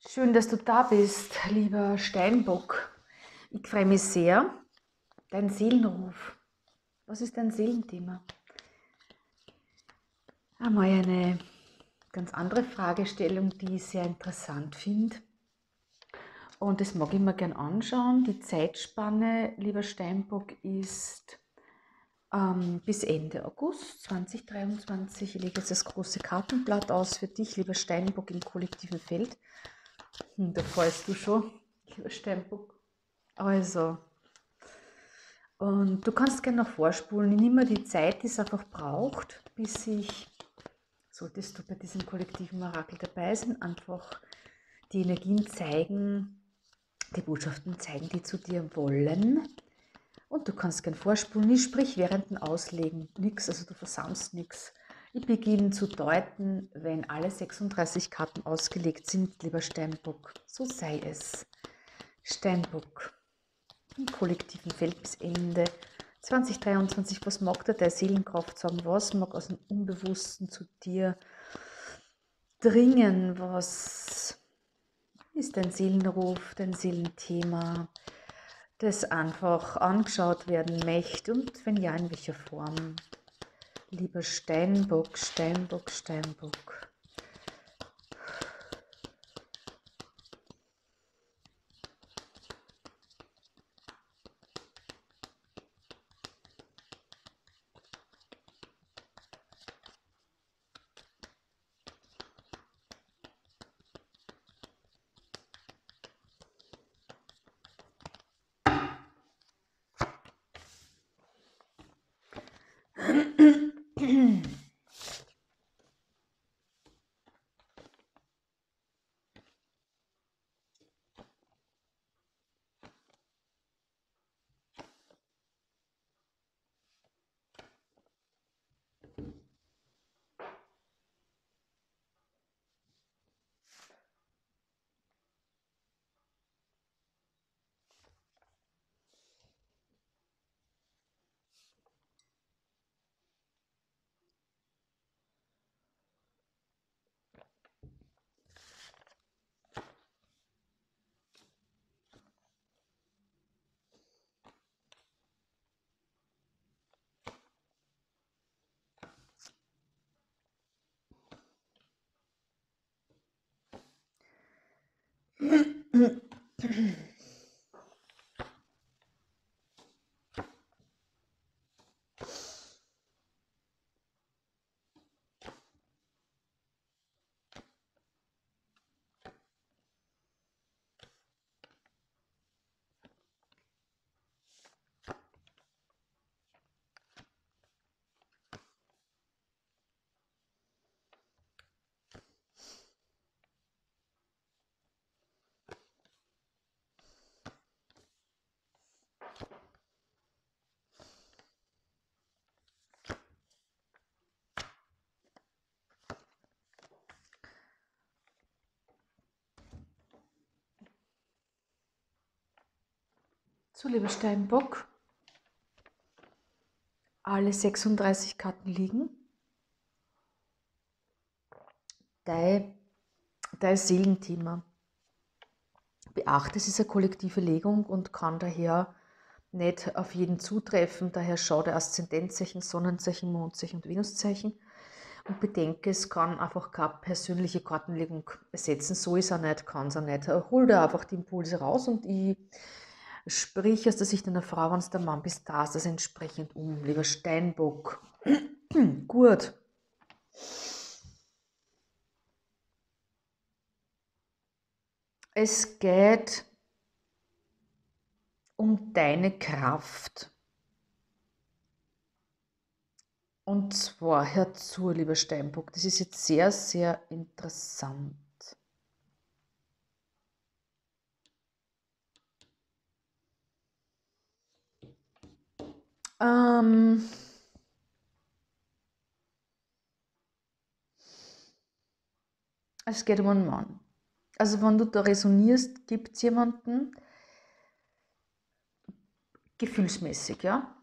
Schön, dass du da bist, lieber Steinbock. Ich freue mich sehr. Dein Seelenruf. Was ist dein Seelenthema? Einmal eine ganz andere Fragestellung, die ich sehr interessant finde. Und das mag ich mir gern anschauen. Die Zeitspanne, lieber Steinbock, ist bis Ende August 2023. Ich lege jetzt das große Kartenblatt aus für dich, lieber Steinbock im kollektiven Feld. Da freust du schon, lieber Steinbock. Also, und du kannst gerne noch vorspulen. Ich nehme mir die Zeit, die es einfach braucht, bis ich, solltest du bei diesem kollektiven Orakel dabei sein, einfach die Energien zeigen, die Botschaften zeigen, die zu dir wollen. Und du kannst gerne vorspulen. Ich sprich während dem Auslegen nichts, also du versammst nichts. Ich beginne zu deuten, wenn alle 36 Karten ausgelegt sind, lieber Steinbock. So sei es. Steinbock im kollektiven Feld bis Ende 2023. Was mag dir deine Seelenkraft sagen? Was mag aus dem Unbewussten zu dir dringen? Was ist dein Seelenruf, dein Seelenthema, das einfach angeschaut werden möchte? Und wenn ja, in welcher Form? Lieber Steinbock, Steinbock, Steinbock. So, lieber Steinbock, alle 36 Karten liegen. Dein Seelenthema. Beachte, es ist eine kollektive Legung und kann daher nicht auf jeden zutreffen. Daher schau der Aszendentzeichen, Sonnenzeichen, Mondzeichen und Venuszeichen. Und bedenke, es kann einfach keine persönliche Kartenlegung ersetzen. So ist er nicht, kann es auch nicht. Hol da einfach die Impulse raus und ich sprich aus der Sicht einer Frau, wenn es der Mann bist, da das entsprechend um. Lieber Steinbock. Gut. Es geht um deine Kraft. Und zwar, hör zu, lieber Steinbock, das ist jetzt sehr, sehr interessant. Es geht um einen Mann. Also wenn du da resonierst, gibt es jemanden, gefühlsmäßig, ja?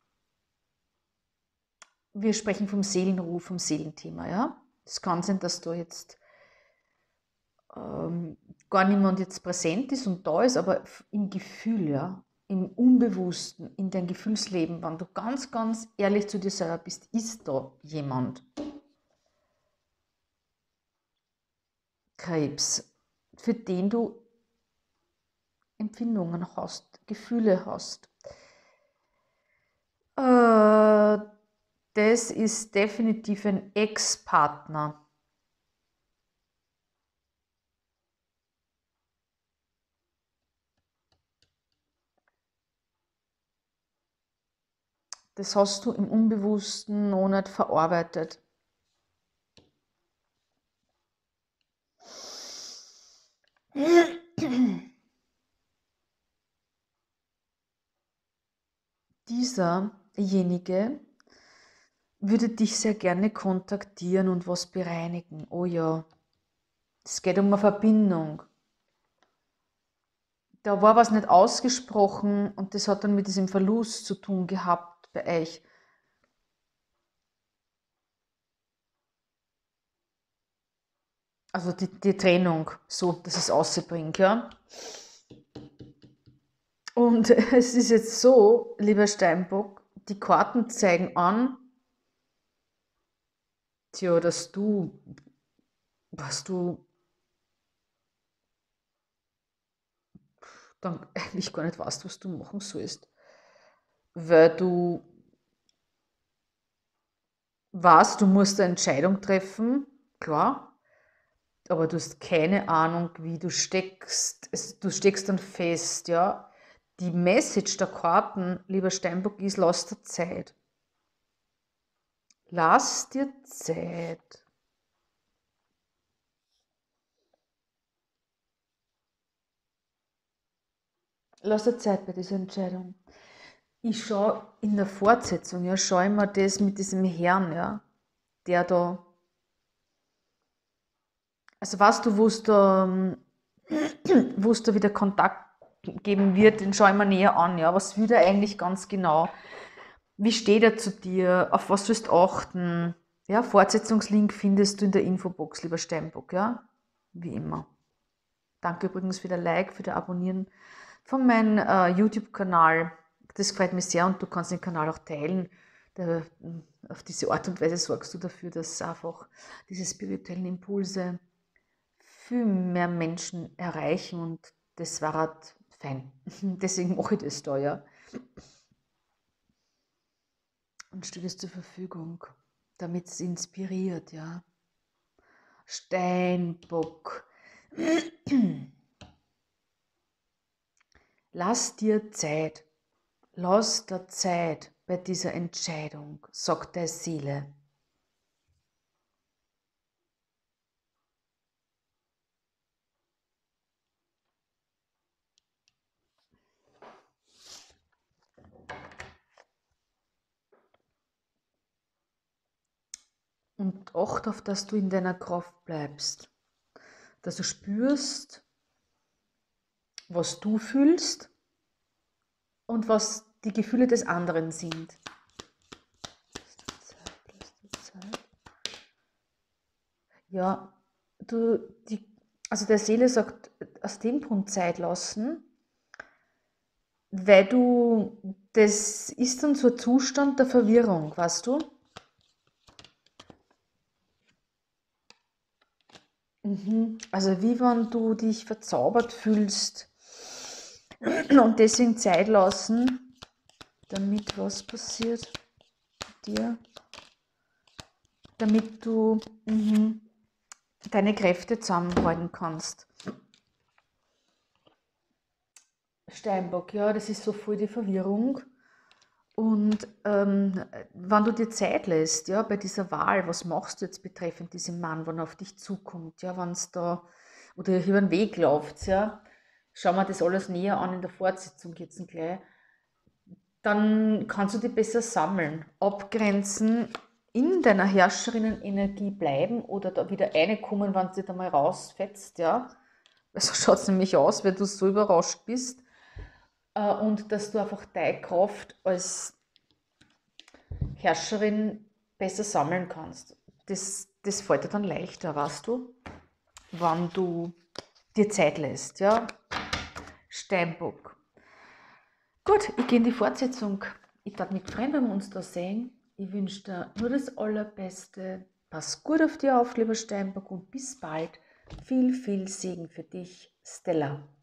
Wir sprechen vom Seelenruf, vom Seelenthema, ja? Es kann sein, dass du jetzt gar niemand jetzt präsent ist und da ist, aber im Gefühl, ja, im Unbewussten, in dein Gefühlsleben, wenn du ganz, ganz ehrlich zu dir selber bist, ist da jemand, Krebs, für den du Empfindungen hast, Gefühle hast. Das ist definitiv ein Ex-Partner. Das hast du im Unbewussten noch nicht verarbeitet. Dieserjenige würde dich sehr gerne kontaktieren und was bereinigen. Oh ja, es geht um eine Verbindung. Da war was nicht ausgesprochen und das hat dann mit diesem Verlust zu tun gehabt bei euch. Also die Trennung, so, dass es rausbringt, ja. Und es ist jetzt so, lieber Steinbock, die Karten zeigen an, tja, dass du, was du dann eigentlich gar nicht weißt, was du machen sollst. Weil du weißt, du musst eine Entscheidung treffen, klar, aber du hast keine Ahnung, wie du steckst. Du steckst dann fest, ja. Die Message der Karten, lieber Steinbock, ist, lass dir Zeit. Lass dir Zeit. Lass dir Zeit bei dieser Entscheidung. Ich schaue in der Fortsetzung, ja, schaue ich mir das mit diesem Herrn, ja, der da, also weißt du, wo es da wieder Kontakt geben wird, den schaue ich mir näher an, ja, was will er eigentlich ganz genau, wie steht er zu dir, auf was sollst du achten, ja, Fortsetzungslink findest du in der Infobox, lieber Steinbock, ja, wie immer. Danke übrigens für das Like, für das Abonnieren von meinem YouTube-Kanal. Das gefällt mir sehr und du kannst den Kanal auch teilen. Auf diese Art und Weise sorgst du dafür, dass einfach diese spirituellen Impulse viel mehr Menschen erreichen und das war halt fein. Deswegen mache ich das da, ja. Und steht es zur Verfügung, damit es inspiriert, ja. Steinbock. Lass dir Zeit. Lass dir Zeit bei dieser Entscheidung, sagt deine Seele. Und achte auf, dass du in deiner Kraft bleibst. Dass du spürst, was du fühlst und was die Gefühle des anderen sind. Ja, also der Seele sagt, aus dem Grund Zeit lassen, weil das ist dann so ein Zustand der Verwirrung, weißt du? Also wie wenn du dich verzaubert fühlst und deswegen Zeit lassen, damit was passiert mit dir, damit du deine Kräfte zusammenhalten kannst. Steinbock, ja, das ist so voll die Verwirrung. Und wenn du dir Zeit lässt, ja, bei dieser Wahl, was machst du jetzt betreffend diesem Mann, wenn er auf dich zukommt, ja, wenn es da, oder über den Weg läuft, ja, schauen wir das alles näher an in der Fortsetzung jetzt gleich, dann kannst du dich besser sammeln, abgrenzen, in deiner Herrscherinnenenergie bleiben oder da wieder reinkommen, wenn du dich da mal rausfetzt, ja. So schaut es nämlich aus, weil du so überrascht bist. Und dass du einfach deine Kraft als Herrscherin besser sammeln kannst. Das fällt dir dann leichter, weißt du, wenn du dir Zeit lässt. Ja? Steinbock. Gut, ich gehe in die Fortsetzung. Ich darf mich freuen, wenn wir uns da sehen. Ich wünsche dir nur das Allerbeste. Pass gut auf dich auf, lieber Steinbock, und bis bald. Viel, viel Segen für dich, Stella.